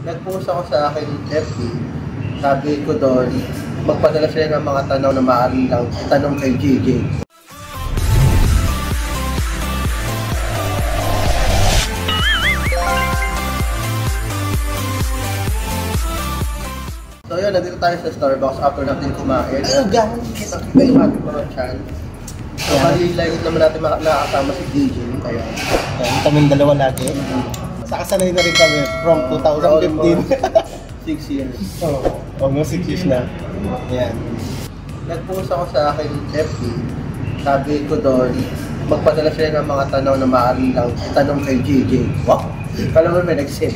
Nag-post ako sa akin FB, sabi ko doon, magpadala sila ng mga tanong na maaari lang tanong kay JJ. So yun, nandito tayo sa Starbucks after natin kumain. Kita yung ating mga chan. So kalilayin naman natin nakakasama si DJ. Kaya kaming dalawa lagi. Sakasanay na rin kami from 2015. 6 years. Almost 6 years na. Yan. Nag-post ako sa akin FB, sabi ko doon, magpadala sila ng mga tanong na maaari lang tanong kay JJ. Wow! Kala mo may nag-send.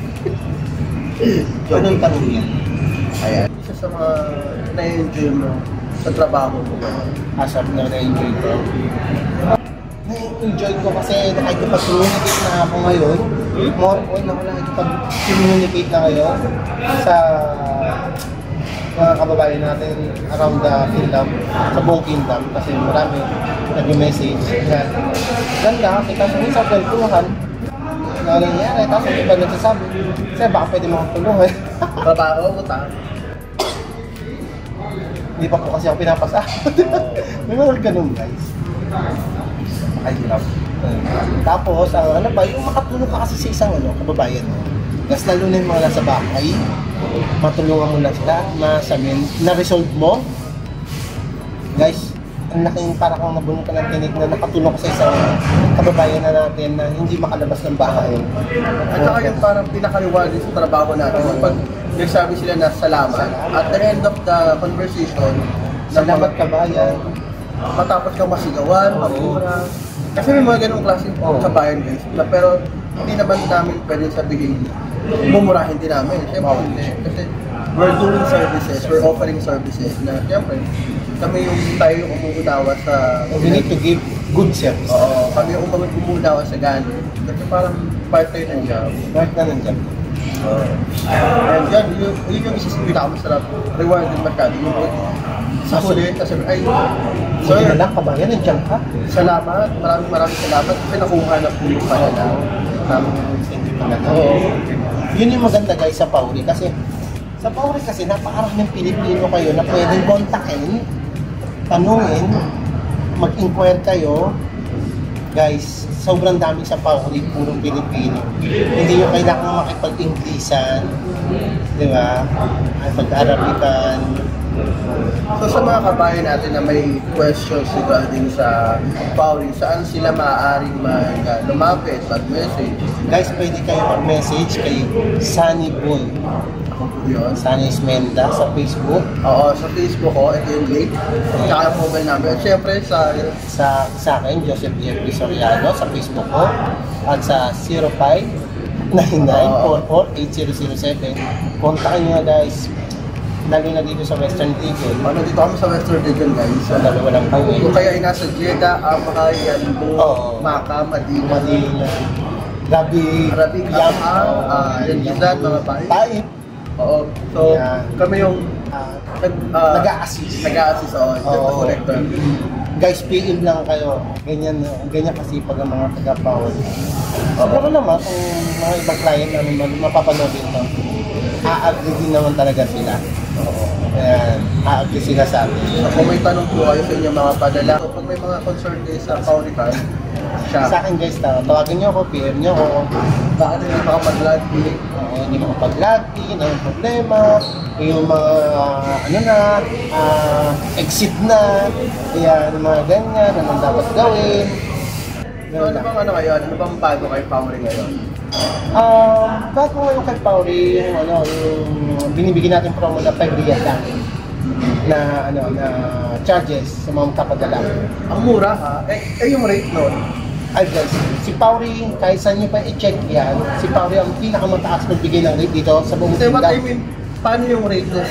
Anong tanong yan? Ayan. Isa sa mga na-enjoy mo sa trabaho mo. Asap na na-enjoy ko. Na-enjoy ko kasi nakikipag-communicate na ako ngayon. More on ako nakikipag-communicate na ngayon sa mga kababayan natin around the kingdom, sa buong kingdom. Kasi marami nag-message. Ganda kasi kaso minsan kwentuhan na nangyayari. Tapos iba nagsasabi, kasi baka pwede mo tulungan. Trabaho mo ta? Hindi pa po kasi ako pinapasa. May mga ganun guys. Ay, hirap. Tapos, ano ba, yung makatulong ka kasi sa isang kababayan mo. Tapos lalo na yung mga nasa bahay, matulungan mo lang sila, masabihin, na-resolve mo. Guys, ang laking para kang nabunutan ng tinig na nakatulong ka sa isang kababayan na natin na hindi makalabas ng bahay. At saka yung parang pinakaliwanag sa trabaho natin. Pag nagsabi sila na salamat, at the end of the conversation, Salamat kabayan. matapos kang masigawan, magmura. Kasi may mga ganong klaseng kabayan guys. Pero hindi naman namin pwede sabihin, mumurahin din namin. Siyempre, kasi we're doing services, we're offering services na siyempre, kami yung tayo yung umuunawa sa... We need to give good service. Oo, kami yung umuunawa sa ganun. Kasi parang part tayo ng job. Part na ng job. And yun yung isa sa pinakamasarap, reward din masyado. Sa huli, kasi ay, So yun lang kabayan, nandiyan ka. salamat, maraming salamat kasi nakuha na po yung pananaw. Oo. Yun yung maganda guys sa Pauri kasi sa Pauri kasi napakaraming Pilipino kayo na pwedeng kontakin, tanungin, mag-inquire kayo. Guys, sobrang dami sa Pauri, purong Pilipino. Hindi nyo kailangan makipag-Inglesan, di ba? Mag-Arabican. So sa mga kabayan natin na may questions regarding sa Pauri, saan sila maaaring lumapit, mag-message? Guys, pwede kayo mag-message kay Sunny Boy. Yun. Sunny Ismenda sa Facebook. Oo, sa Facebook ko, ito yung link. Tsaka yung mobile number. At syempre Sa akin, Joseph F. Soriano sa Facebook ko. At sa 0599448007. Kontakin nyo guys. Lalo na dito sa Western Region. dito kami sa Western Region guys. So, dalawa lang kami. Kung kaya ay nasa Jeddah, Amha, Yanbu, Maka, Madina, Gabi, Yanjizan, mga bahay. Taib. Oo. So, Yeah. kami yung nag-a-assist. Nag-a-assist collector. Guys, PM lang kayo. Ganyan kasi pag ang mga taga-power. Siguro naman, kung mga ibang client namin mapapanood ito, a-agree din naman talaga sila. Ayan, a-agree sila sa atin. So, kung may tanong po kayo sa inyo mga padala, so, pag may mga concern kayo sa Pauri Card, sa akin guys, tawagin nyo ako, PM nyo ako. bakit hindi makapag-log in? Hindi makapag-login, ang problema, yung mga exit na, kaya yung mga ganyan, anong dapat gawin. So, ano bang bago kay Pauri ngayon? Bago ngayon kay Pauri, yung binibigyan natin promo na 5 riyal lang na charges sa mga kapadala. Ang mura ha? Yung rate nun? Ay guys, si Pauri, kahit saan nyo pa i-check yan, si Pauri ang pinakamataas magbigay ng rate dito sa buong What I kingdom. mean, paano yung rate nun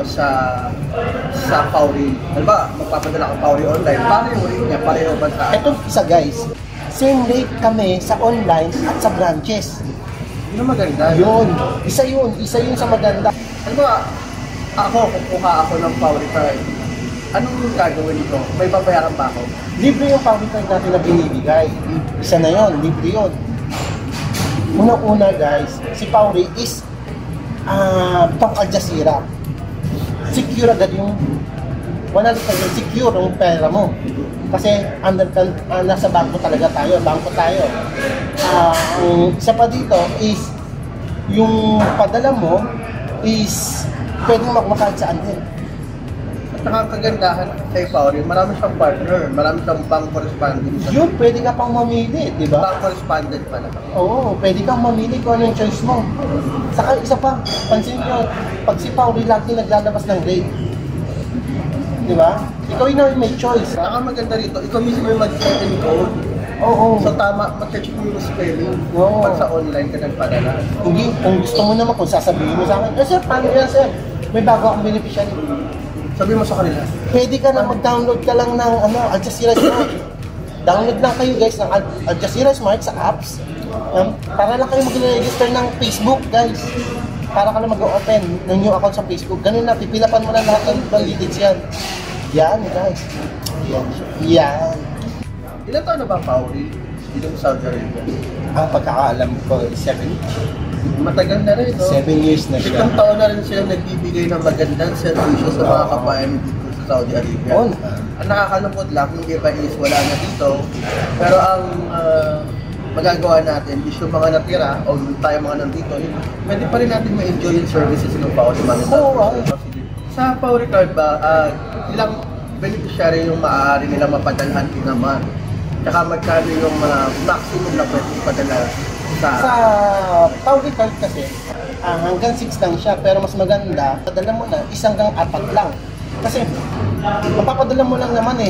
sa Pauri? Ano ba, magpapadala kang Pauri online, paano yung rate niya? Pareho ba sa... Ito isa guys, same rate kami sa online at sa branches. Yun ang maganda. Isa yun sa maganda. Ano ba, kukuha ako ng Pauri card. Anong gagawin ko? May babayaran ba ako? Libre yung Pauri card natin na binibigay. Isa na yun, libre yun. Unang-una guys, si Pauri is itong Al Jazeera. Secure agad yung 100% secure yung pera mo. Kasi nasa bangko talaga tayo, ang isa pa dito is yung padala mo is pwedeng makuha kahit saan din. At nakakagandahan kay Powery, marami siyang partner, marami siyang bank correspondent. Yun, pwede ka pang mamili, di ba? Bank correspondent pala. Oo, pwede kang mamili kung ano yung choice mo. Saka isa pa, pansin nyo, pag si Powery lagi naglalabas ng rate. Di ba? Ikaw yung may choice. Saka maganda rito, ikaw mismo yung mag-set and code. Oo. So tama, mag-check mo yung spelling Oo. pag sa online ka nagpadala. Hindi, kung gusto mo naman, kung sasabihin mo sa akin, sir, paano yan, sir? May bago akong beneficiary. Sabi mo sa kanila, Pwede ka na mag-download ka lang ng Al Jazeera Smart. Download lang kayo guys ng Al Jazeera Smart sa apps. Para lang kayo mag-register ng Facebook guys. Para ka na mag-open ng new account sa Facebook. Ganun na, pipilapan mo na lahat ng details yan. Yan guys. Yan. ilan taon na ba Powery dito sa Saudi Arabia? Ang pagkakaalam ko, 7 Matagal na rin, no? 7 years na siya. Itong taon na rin sila nagbibigay ng magandang servisyo sa mga kabayan dito sa Saudi Arabia. Ang nakakalungkot lang, yung iba is wala na dito. Pero ang magagawa natin is yung mga natira o tayo mga nandito, pwede pa rin natin ma-enjoy yung services ng Powery Money. Sa Powery Card ba, ilang beneficiary yung maaari nila mapadalhan din naman? Tsaka magkano yung maximum na pwede ipadala sa Powery Card kasi, hanggang 6 lang siya, pero mas maganda, padala mo na 1 hanggang 4 lang. Kasi, mapapadala mo lang naman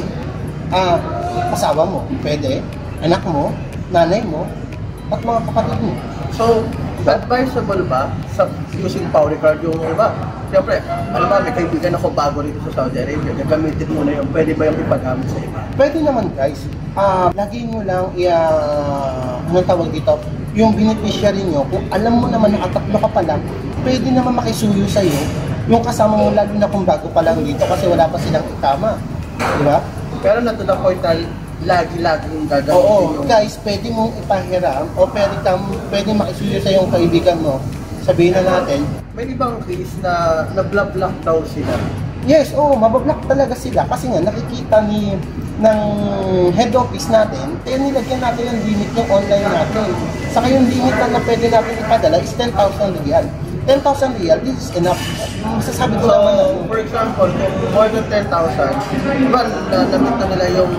asawa mo, pwede, anak mo, nanay mo, at mga kapatid mo. So, advisable ba sa using Powery Card yung iba? Siyempre, alam mo, may kaibigan ako bago rito sa Saudi Arabia, gagamitin mo na yung, pwede ba yung ipagamit sa iba? Pwede naman guys, lagi nyo lang anong tawag dito, yung beneficiary nyo, kung alam mo naman nakatatlo ka pa lang, pwede naman makisuyo sa'yo, yung kasama mo lalo na kung bago pa lang dito kasi wala pa silang ikama. Di ba? Pero na to the point na lagi-lagi yung gagamitin Oo, yung... guys, pwede mong ipahiram o pwede makisuyo sa yung kaibigan mo. Sabihin na natin, May ibang case na nablock daw sila. yes, mabablock talaga sila kasi nga nakikita ng head office natin, kaya nilagyan natin yung limit ng online natin. Saka yung limit na pwede natin ipadala is 10,000 riyal. 10,000 riyal, this is enough. Masasabi ko naman na, For example, kung more than 10,000, diba namit na nila yung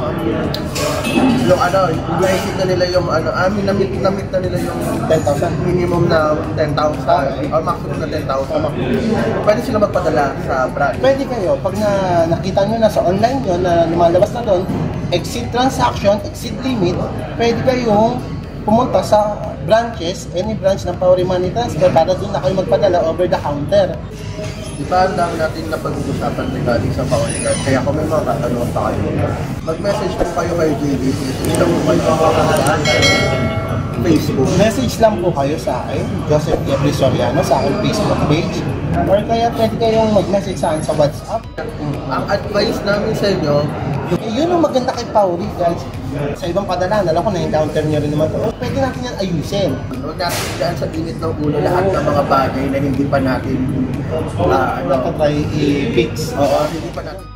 naisip na nila yung namit na nila yung 10,000. minimum na 10,000 or maximum na 10,000. Pwede sila magpadala sa branch. Pwede kayo, pag nakita nyo na sa online nyo na lumalabas na doon, exceed transaction, exceed limit, pwede kayong pumunta sa branches, any branch ng Powery Money Transfer para doon na kayo magpadala over the counter. Diba, ang dami natin na pag-uusapan regarding sa Powery Card. Kaya kung may mga katanungan pa kayo, mag-message po kayo kay JB. Ito po kayo sa Facebook. Message lang po kayo sa akin, Joseph Gabriel Soriano, sa aking Facebook page. Or kaya pwede kayong mag-message sa akin sa WhatsApp. Ang advice namin sa inyo, Yun ang maganda kay Powery, guys. Sa ibang padala, alam ko na-encounter nyo rin naman ito. Pwede natin yan ayusin. huwag natin dyan sa init ng ulo lahat ng mga bagay na hindi pa natin Try i-fix. hindi pa natin